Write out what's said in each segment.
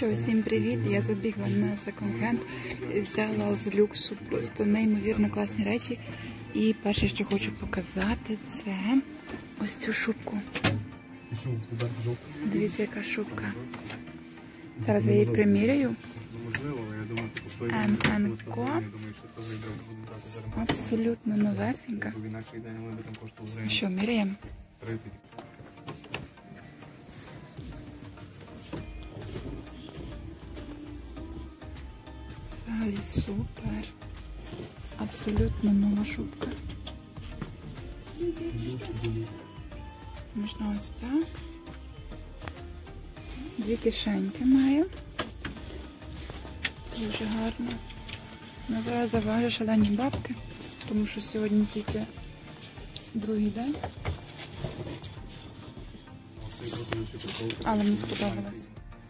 що, всім привіт! Я забігла на секонд-хенд, взяла з люксу просто неймовірно класні речі. І перше, що хочу показати, це ось цю шубку. Дивіться, яка шубка. Зараз я її приміряю. МНК. Абсолютно новесенька. Що, міряємо? Взагалі супер. Абсолютно нова шубка. Можна ось так. Дві кишеньки має. Дуже гарно. Зараз заважу шалені бабки, тому що сьогодні тільки другий день. Але мені сподобалось.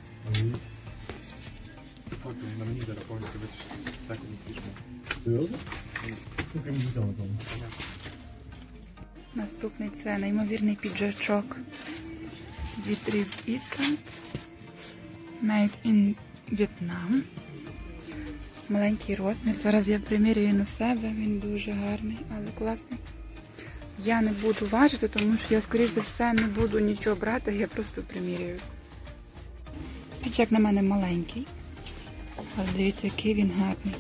Наступний це неймовірний піджачок від Reef Island. Made in Vietnam. Маленький розмір. Зараз я примірюю на себе. Він дуже гарний, але класний. Я не буду важити, тому що я, скоріш за все, не буду нічого брати, я просто примірюю. Піджак на мене маленький, але дивіться, який він гарний.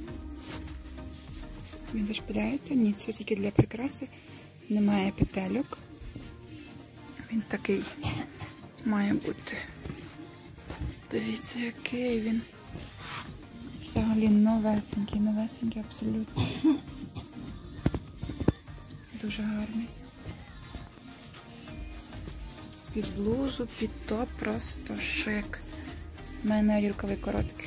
Він зашпиляється, ні, це тільки для прикраси. Немає петельок. Він такий має бути. Дивіться, який він. Взагалі новесенький, новесенький абсолютно. Дуже гарний. Під блузу, під топ просто шик. У мене рукави короткі.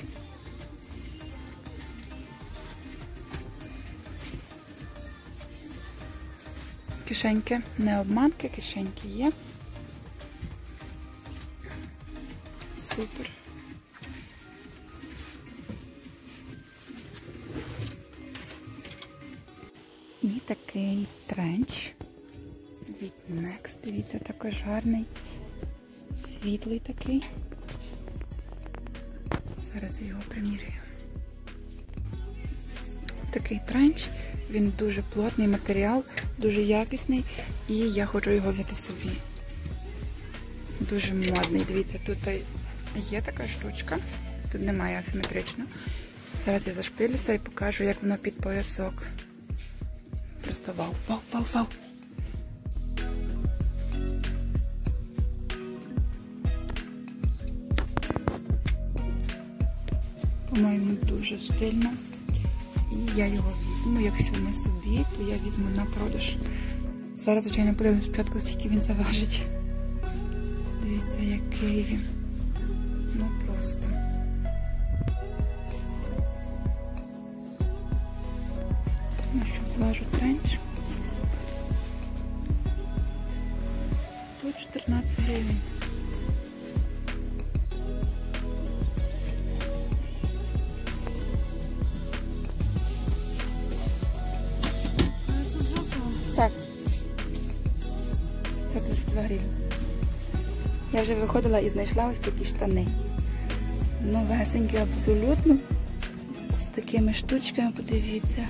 Кишеньки, не обманки, кишеньки є. Супер. І такий тренч від Next. Дивіться, також гарний, світлий такий. Зараз я його примірюю. Такий тренч, він дуже плотний матеріал, дуже якісний, і я хочу його взяти собі. Дуже модний. Дивіться, тут є така штучка, тут немає асиметрично. Зараз я зашпилюся і покажу, як воно під поясок. Просто вау, вау, вау, вау. По-моєму, дуже стильно. І я його візьму, якщо не собі, то я візьму на продаж. Зараз, звичайно, подивимось спочатку, скільки він заважить. Дивіться, який він. Ну просто. Ну що, зважу тренч. 114 гривень. Так. Це 32 гривні. Я вже виходила і знайшла ось такі штани. Новесенькі абсолютно. З такими штучками, подивіться.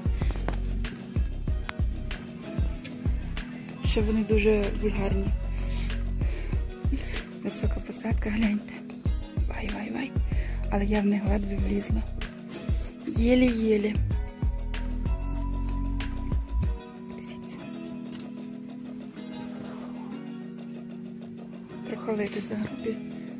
Що вони дуже вульгарні. Висока посадка, гляньте. Вай, вай, вай. Але я в них ледве влізла. Єлі-єлі. Трохи лити за грубі.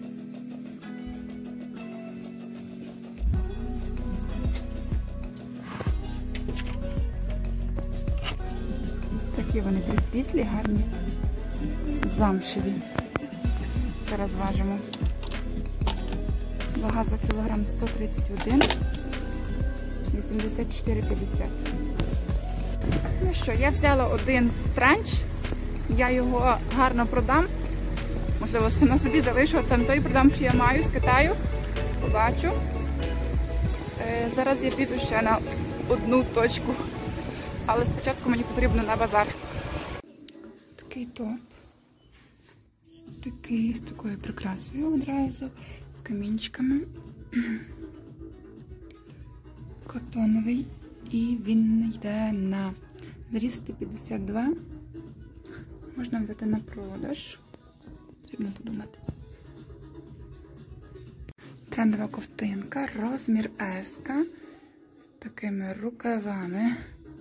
Такі вони присвітлі, гарні, замшеві. Зараз важимо. Вага за кілограм 131, 84,50. Ну що, я взяла один тренч, я його гарно продам. Можливо, сама собі залишу, а там той продам, що я маю з Китаю. Побачу. Зараз я піду ще на одну точку. Але спочатку мені потрібно на базар. Такий топ. З такою прикрасою одразу. з камінчиками. Котоновий. І він йде на зріз 152. Можна взяти на продаж. Потрібно подумати. Трендова ковтинка, розмір S з такими рукавами.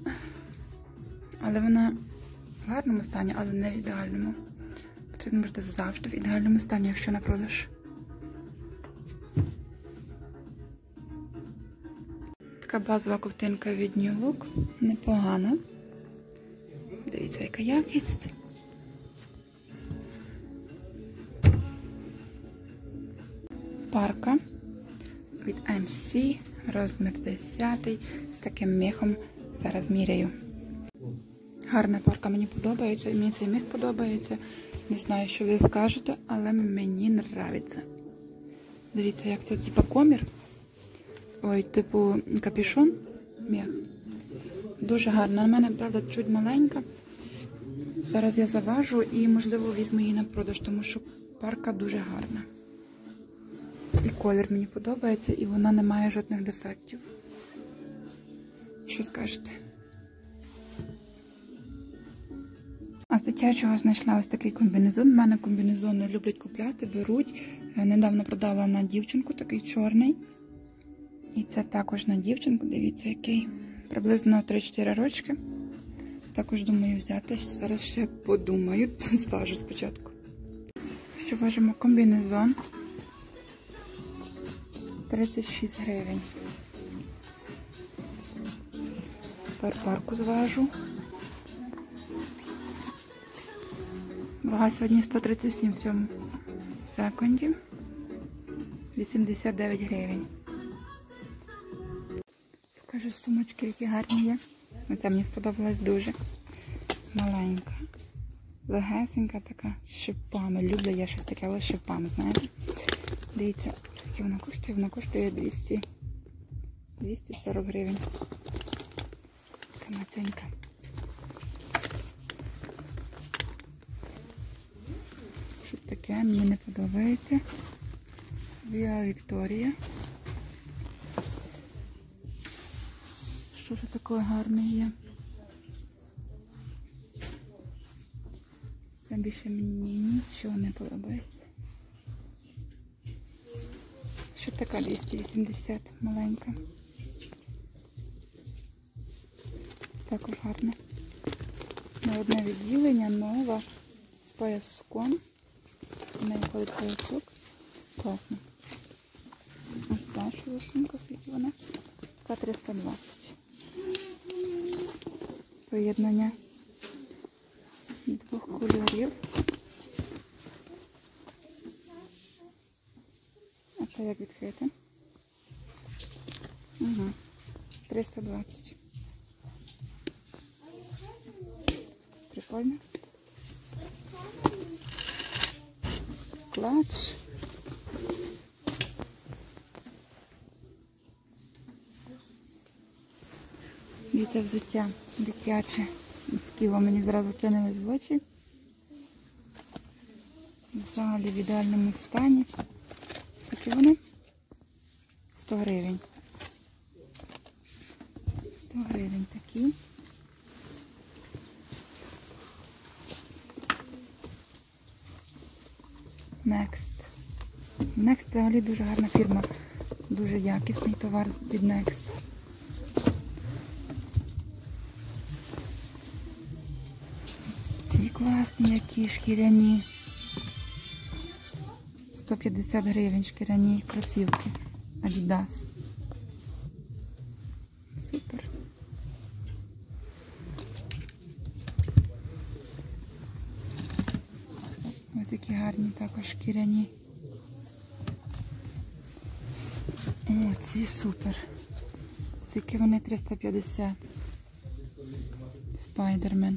Але вона в гарному стані, але не в ідеальному. Потрібно брати завжди в ідеальному стані, якщо на продаж. Така базова ковтинка від New Look. Непогана. Дивіться, яка якість. Парка від MC, розмір 10, з таким мехом. Зараз міряю. Гарна парка, мені подобається, мені цей мех подобається. Не знаю, що ви скажете, але мені подобається. Дивіться, як це, типу комір. Ой, типу капюшон. Мех. Дуже гарна. На мене, правда, чуть маленька. Зараз я заважу і, можливо, візьму її на продаж, тому що парка дуже гарна. І колір мені подобається, і вона не має жодних дефектів. Що скажете? А з дитячого знайшла ось такий комбінезон. У мене комбінезони люблять купляти, беруть. Недавно продала на дівчинку такий чорний. І це також на дівчинку, дивіться який. Приблизно 3-4 рочки. Також думаю взяти. Зараз ще подумаю, зважу спочатку. Що важимо? Комбінезон. 36 гривень. Тепер парку зважу. Вага сьогодні 137 в цьому секунді. 89 гривень. Покажу сумочки, які гарні є. Оця мені сподобалась дуже. Маленька. Легесенька така, з шипами. Люблю я щось таке, але з шипами, знаєте. Дивіться, скільки вона коштує? Вона коштує 240 гривень. Така маценька. Щось таке, мені не подобається. Віа Вікторія. Що ж таке гарне є? Це більше мені нічого не подобається. Що така 280 маленька? Також гарна. На одне відділення, нова, з пояском. В неї ходить поясок. Класно. Оця шелушинка, скільки вона? Така 320. Поєднання двох кольорів. А це як відкрити? Ага. 320. Прикольно. Клач. І це взуття дитяче. Такі мені зразу кинулись в очі. Взагалі в ідеальному стані. Скільки вони? 100 гривень. 100 гривень такі. Next. Next взагалі дуже гарна фірма. Дуже якісний товар від Next. Ці класні, які шкіряні. 150 гривень шкіряні кросівки. Adidas. Супер. Ось які гарні також шкіряні. О, ці супер. Скільки вони? 350. Spider-Man.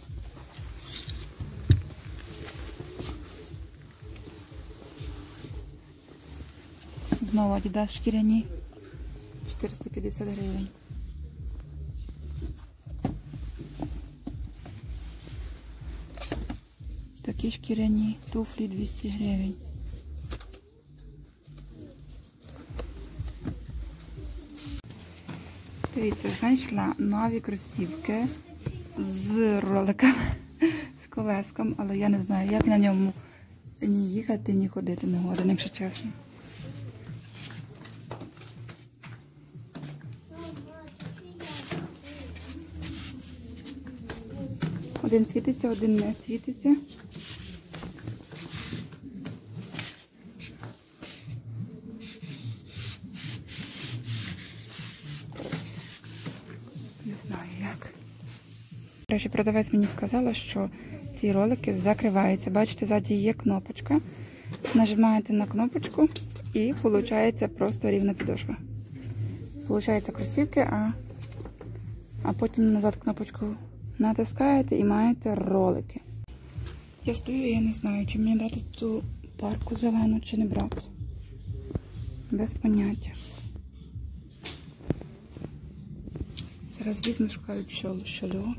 Знову Adidas шкіряні. 450 гривень. Такі шкіряні туфлі 200 гривень. Дивіться, знайшла нові кросівки з роликами, з колеском, але я не знаю, як на ньому ні їхати, ні ходити не годен, якщо чесно. Один світиться, один не світиться. Не знаю як. До речі, продавець мені сказала, що ці ролики закриваються. Бачите, ззаді є кнопочка. Нажимаєте на кнопочку і виходить просто рівна підошва. Получається кросівки, а потім назад кнопочку натискаєте і маєте ролики. Я стою, я не знаю, чи мені брати ту парку зелену, чи не брати. Без поняття. Зараз візьму, шукаю щолю.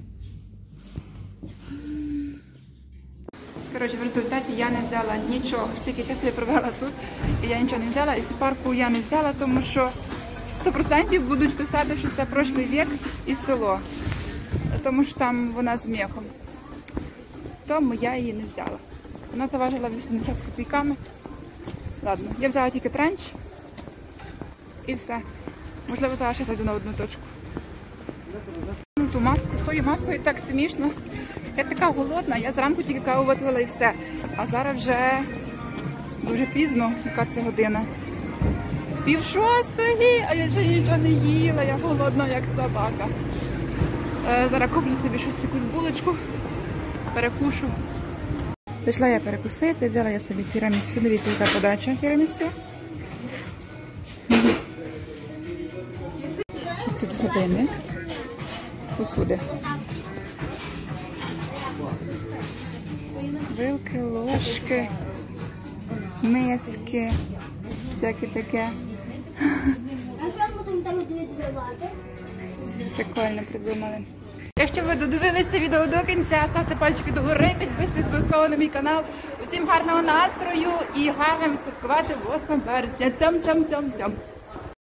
Коротше, в результаті я не взяла нічого. Стільки часу я провела тут, і я нічого не взяла. І цю парку я не взяла, тому що 100% будуть писати, що це прошлий вік і село. Тому що там вона з мехом. Тому я її не взяла. Вона заважила 80 з копійками. Ладно, я взяла тільки тренч. І все. Можливо, зараз ще зайду на одну точку. Ту маску, з тою маскою так смішно. Я така голодна, я зранку тільки каву випила і все. А зараз вже дуже пізно, яка це година. 5:30, а я ще нічого не їла, я голодна, як собака. Зараз куплю собі щось, якусь булочку, перекушу. Пішла я перекусити, взяла я собі тірамісу. Дивіться, яка подача тірамісу. Тут годинник з посуди. Вилки, ложки, миски, всяке таке. Прикольно придумали. Якщо ви додивилися відео до кінця, ставте пальчики догори, підписуйтесь обов'язково на мій канал. Усім гарного настрою і гарно святкувати 8 березня. Цьом-цьом-цьом-цьом.